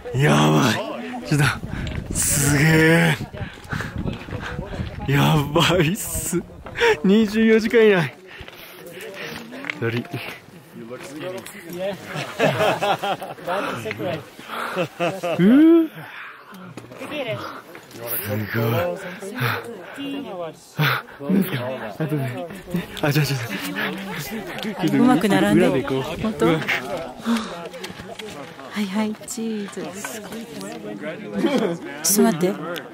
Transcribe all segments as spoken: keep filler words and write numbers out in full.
やばい。ちょっとすげえ。やばいっす。にじゅうよじかん以内。鳥。うー。すごい。あ、じゃあちょっと。 うまく並んで。 裏で行こう。 本当？はいはい、チーズ。ちょっと待って。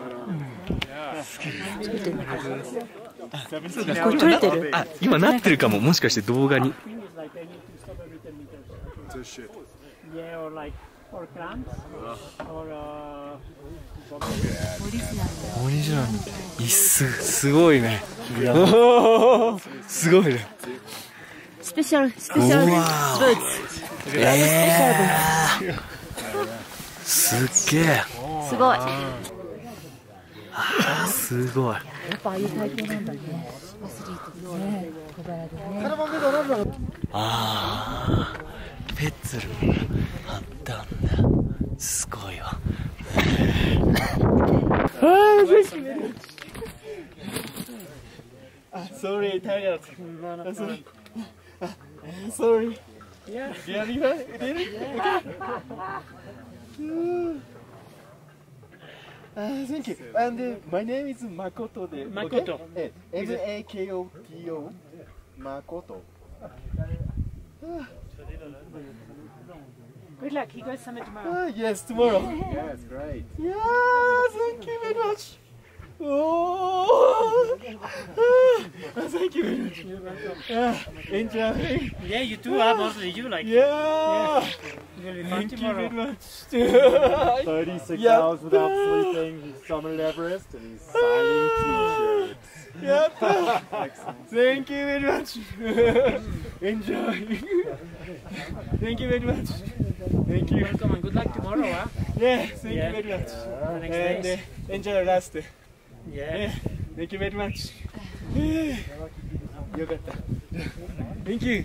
これ撮れてる？ あ、今なってるかも。もしかして動画に。オリジナル。いっす、すごいね。すごいね。 スペシャルスペシャルブーツ。 えー、すっげえ。 すごい。 あー、すごい。 やっぱああいう体型なんだね。アスリートね、小柄でね。 ああ、ペッツルもあったんだ。すごいわ。あ、sorry, tired. Sorry. Sorry. Yeah. Really? Really? Okay. Uh, thank you. And uh, my name is Makoto. De, Makoto. Okay? M A K O T O. Makoto. Good luck. You guys summit tomorrow. Uh, yes, tomorrow. Yes, great. Yeah, thank you very much. Oh, uh, thank you very much. Uh, enjoy. Yeah, you too. Are mostly you like. Yeah. You will be fun Thank you tomorrow. very much. thirty-six Yeah. hours without sleeping. He's summited Everest and he's signing t-shirts. Yeah. Excellent. Thank you very much. Enjoy. Thank you very much. Thank you. Welcome and good luck tomorrow, huh? Yeah, thank Yeah. you very much. The next And days. uh, enjoy the last day. Yeah. Yeah, thank you very much. よかった。Thank you.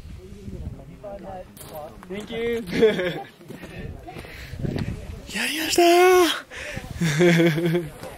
Thank you. やりましたー